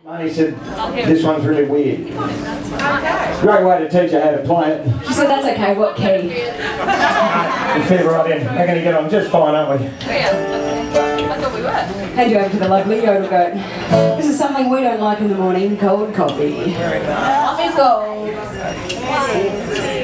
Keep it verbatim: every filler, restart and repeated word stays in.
He said, this one's really weird. Great way to teach you how to play it. She said, that's okay, what key? We'll fit right in. We're going to get on just fine, aren't we? I thought we were. Hand you over to the lovely yodel goat. This is something we don't like in the morning, cold coffee. Coffee's cold.